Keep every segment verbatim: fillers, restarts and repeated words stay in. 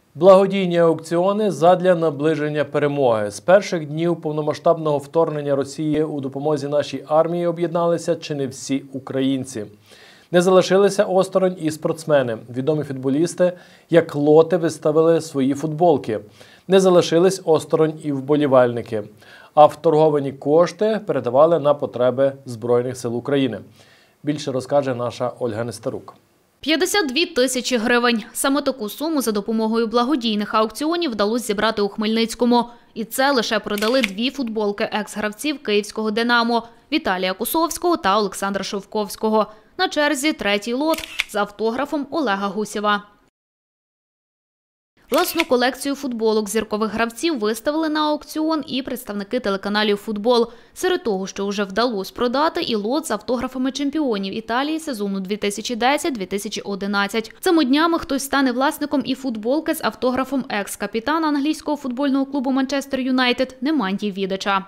Благодійні аукціони задля наближення перемоги. З перших днів повномасштабного вторгнення Росії у допомозі нашій армії об'єдналися чи не всі українці. Не залишилися осторонь і спортсмени. Відомі футболісти, як лоти, виставили свої футболки. Не залишились осторонь і вболівальники. А вторговані кошти передавали на потреби Збройних сил України. Більше розкаже наша Ольга Нестерук. п'ятдесят дві тисячі гривень. Саме таку суму за допомогою благодійних аукціонів вдалося зібрати у Хмельницькому. І це лише продали дві футболки екс-гравців київського «Динамо» – Віталія Косовського та Олександра Шовковського. На черзі третій лот з автографом Олега Гусєва. Власну колекцію футболок зіркових гравців виставили на аукціон і представники телеканалів «Футбол». Серед того, що вже вдалося продати, і лот з автографами чемпіонів Італії сезону дві тисячі десять - дві тисячі одинадцять. Цими днями хтось стане власником і футболки з автографом екс-капітана англійського футбольного клубу «Манчестер Юнайтед» Немандії Відича.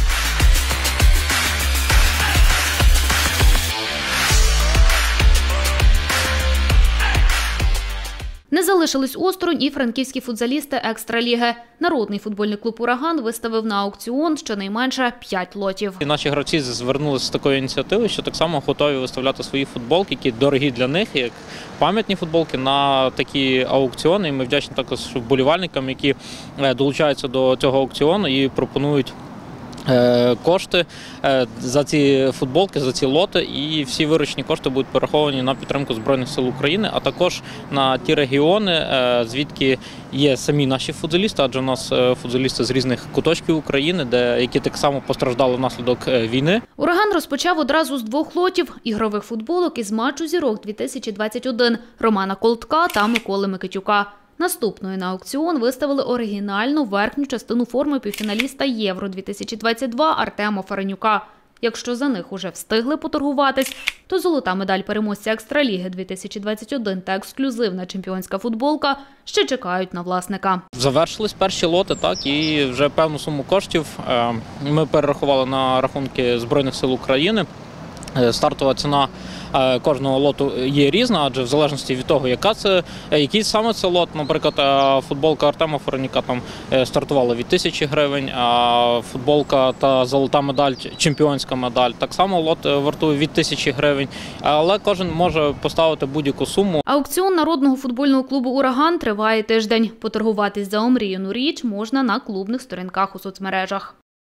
Не залишились осторонь і франківські футзалісти екстраліги. Народний футбольний клуб «Ураган» виставив на аукціон щонайменше п'ять лотів. Наші гравці звернулися з такою ініціативою, що так само готові виставляти свої футболки, які дорогі для них, як пам'ятні футболки, на такі аукціони. І ми вдячні також вболівальникам, які долучаються до цього аукціону і пропонують кошти за ці футболки, за ці лоти, і всі виручені кошти будуть перераховані на підтримку Збройних сил України, а також на ті регіони, звідки є самі наші футболісти, адже у нас футболісти з різних куточків України, де, які так само постраждали внаслідок війни. «Ураган» розпочав одразу з двох лотів – ігрових футболок із матчу «Зірок дві тисячі двадцять один» Романа Колтка та Миколи Микитюка. Наступною на аукціон виставили оригінальну верхню частину форми півфіналіста Євро дві тисячі двадцять два Артема Фаренюка. Якщо за них уже встигли поторгуватись, то золота медаль переможця екстраліги дві тисячі двадцять один та ексклюзивна чемпіонська футболка ще чекають на власника. Завершились перші лоти, так, і вже певну суму коштів ми перерахували на рахунки Збройних сил України. Стартова ціна кожного лоту є різна, адже в залежності від того, яка це, який саме це лот. Наприклад, футболка Артема Фаренюка там стартувала від тисячі гривень, а футболка та золота медаль, чемпіонська медаль, так само лот вартує від тисячі гривень, але кожен може поставити будь-яку суму. Аукціон народного футбольного клубу «Ураган» триває тиждень. Поторгуватись за омріяну річ можна на клубних сторінках у соцмережах.